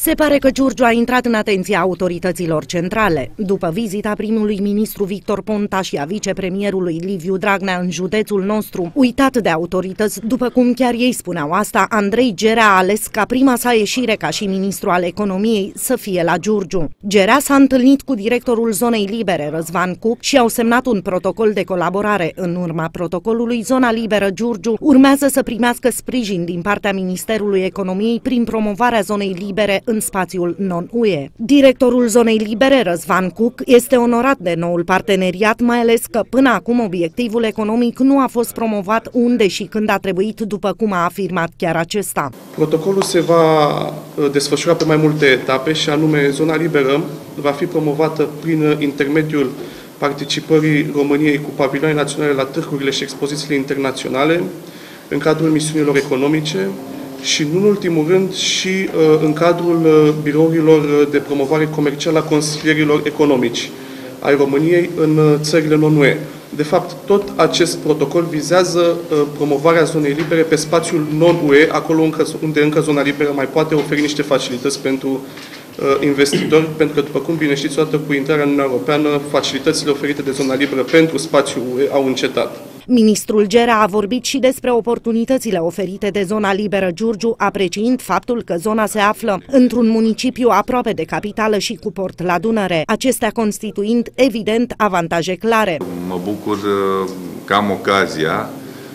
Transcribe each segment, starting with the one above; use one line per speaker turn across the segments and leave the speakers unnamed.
Se pare că Giurgiu a intrat în atenția autorităților centrale. După vizita primului ministru Victor Ponta și a vicepremierului Liviu Dragnea în județul nostru, uitat de autorități, după cum chiar ei spuneau asta, Andrei Gerea a ales ca prima sa ieșire ca și ministru al economiei să fie la Giurgiu. Gerea s-a întâlnit cu directorul Zonei Libere, Răzvan Cuc, și au semnat un protocol de colaborare. În urma protocolului, Zona Liberă Giurgiu urmează să primească sprijin din partea Ministerului Economiei prin promovarea zonei libere în spațiul non-UE. Directorul Zonei Libere, Răzvan Cuc, este onorat de noul parteneriat, mai ales că până acum obiectivul economic nu a fost promovat unde și când a trebuit, după cum a afirmat chiar acesta.
Protocolul se va desfășura pe mai multe etape și anume Zona Liberă va fi promovată prin intermediul participării României cu pavilioane naționale la târgurile și expozițiile internaționale, în cadrul misiunilor economice și, nu în ultimul rând, și în cadrul birourilor de promovare comercială a consilierilor economici ai României în țările non-UE. De fapt, tot acest protocol vizează promovarea zonei libere pe spațiul non-UE, acolo unde încă zona liberă mai poate oferi niște facilități pentru investitori, pentru că, după cum bine știți, odată cu intrarea în Uniunea Europeană, facilitățile oferite de zona liberă pentru spațiul UE au încetat.
Ministrul Gerea a vorbit și despre oportunitățile oferite de Zona Liberă Giurgiu, apreciind faptul că zona se află într-un municipiu aproape de capitală și cu port la Dunăre, acestea constituind, evident, avantaje clare.
Mă bucur că am ocazia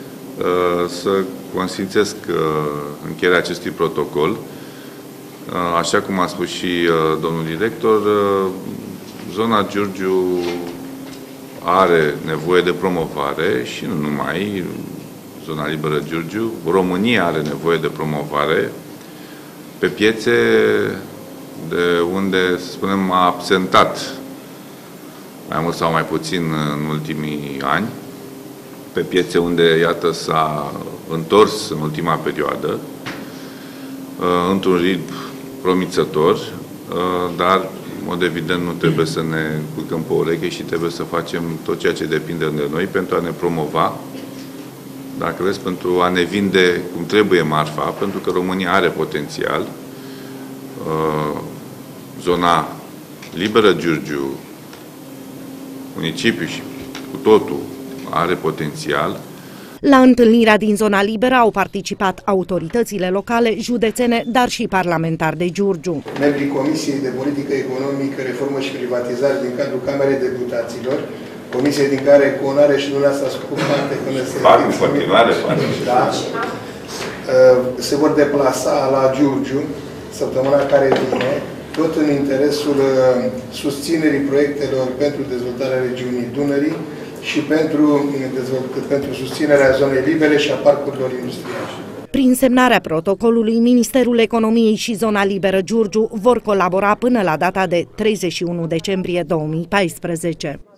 să consfințesc încheierea acestui protocol. Așa cum a spus și domnul director, zona Giurgiu are nevoie de promovare și nu numai Zona Liberă Giurgiu. România are nevoie de promovare pe piețe de unde, să spunem, a absentat mai mult sau mai puțin în ultimii ani, pe piețe unde, iată, s-a întors în ultima perioadă, într-un ritm promițător, dar, în mod evident, nu trebuie să ne culcăm pe ureche și trebuie să facem tot ceea ce depinde de noi pentru a ne promova, dacă vreți, pentru a ne vinde cum trebuie marfa, pentru că România are potențial. Zona Liberă Giurgiu, municipiul și cu totul are potențial.
La întâlnirea din Zona Liberă au participat autoritățile locale, județene, dar și parlamentari de Giurgiu.
Membrii Comisiei de Politică Economică, Reformă și Privatizare din cadrul Camerei Deputaților, comisie din care cu onoare și dumneavoastră ați făcut parte până se... Da. Se vor deplasa la Giurgiu săptămâna care vine, tot în interesul susținerii proiectelor pentru dezvoltarea regiunii Dunării și pentru susținerea zonei libere și a parcurilor industriale.
Prin semnarea protocolului, Ministerul Economiei și Zona Liberă Giurgiu vor colabora până la data de 31 decembrie 2014.